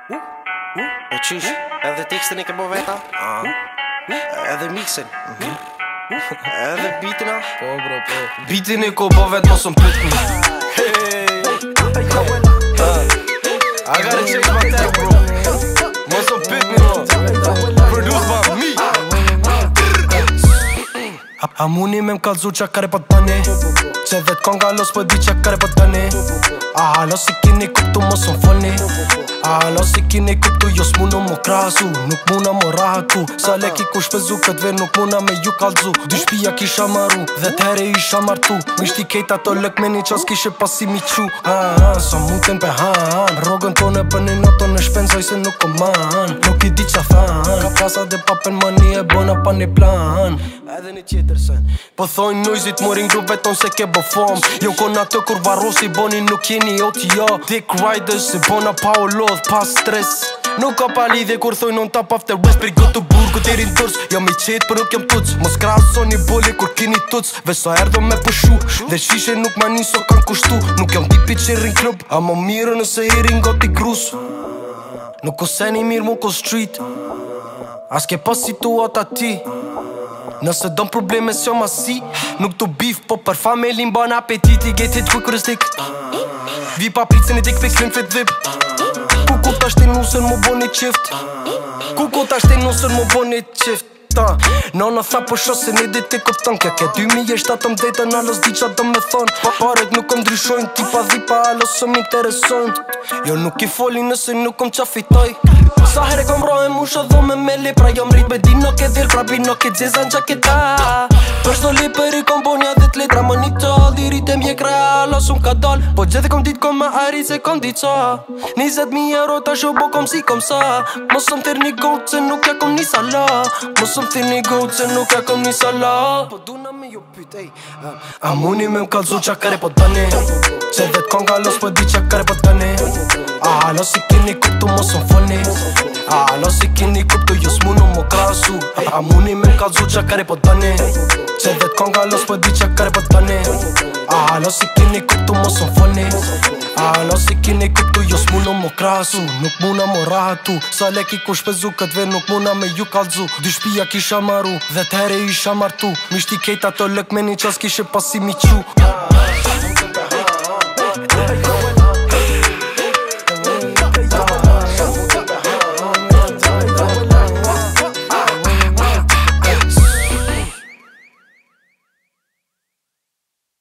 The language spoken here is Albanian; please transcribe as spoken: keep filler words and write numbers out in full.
E qysh, edhe tekstin e ke bo veta? Edhe mixin? Edhe beatin a? Po bro, po Beatin e ko bo vet mos më pyt mu I gotta change my tag bro Mos më pyt mu Produced by me A muni me m'kallzu qa kare po t'bani Se vet konga los po di qa kare po t'bani A halo si kini kuptu mos më folni A halo si kini kuptu jo s'munu mo krasu Nuk muna mo rahatu Sa leki ku shpezu kët ver nuk muna me ju kallzu Dy shpia kisha maru dhe t'here isha martu Mishti kejt ato lëk me një qas kishe pasi mi qu Ha ha, sa muten pe han Rogën tone për një noto në shpenzoj se nuk o man Nuk i di qa than Ka plasa dhe papen mani e bona pa një plan Edhe një qeter sen Po thojnë nujzit morin gru veton se ke bo fom Jo kon atë kur varrosi boni nuk jeni o t'ja Dick Riders se bona pa o lodh pas stres Nuk ka pa lidhje kur thojnë on top after west Për gotu burë ku t'irin tërs Jam i qetë për nuk jam tuc Mos krason një boli kur kini tuc Veso erdo me pushu Dhe shishe nuk ma niso kan kushtu Nuk jam tipi që rin klub A më mirë nëse i rin goti krus Nuk o seni mirë mu ko street As ke pas situata ti Nëse don probleme s'jo ma si Nuk tu beef po për familin ban apetiti Get hit quick with a stick Vi pa pritsin e dik pic slim fit vip Kuku ta shte nusën mu bo një qift Kuku ta shte nusën mu bo një qift Nona tha po shose një dit e kupton Kja ke dy mi e shtatëm dhejtën Alos di qa do me thon Paret nuk kom ndryshojnë Tipa dhipa alos së m'interesojnë Jo nuk i foli nëse nuk kom qa fitoj Sa here kom rohe musha dho me meli Pra jom rrit me di nuk e dhir Krabi nuk e dzezan qa kita Për shto li për i kom bo një dhit letra Më një të dirit e mjek realos unë ka dal Po gjithë kom dit kom me arit se kom dit sa Nizet mi euro ta sho bo kom si kom sa Mosëm thir një goat se nuk e kom një sala Mosëm thir një goat se nuk e kom një sala Po duna me jo pyt ej A muni me m'kallzu qa kare po t'bani Se vet konga los po di qa kare po t'bani A halo si kini kuptu mosëm folni A halo si kini kuptu jo s'munu mo krasu A muni me m'kallzu qa kare po t'bani Se vet konga los po di qa kare po t'bani A halo si kini kuptu mosëm folni A halo si kini kuptu jo s'munu mo krasu Nuk muna mo rahatu Sa leki ku shpezu kët ver nuk muna me ju kallzu Dy shpia kisha maru dhe t'here isha martu Mishti kejt ato lëk me një qas kishe pasi mi qu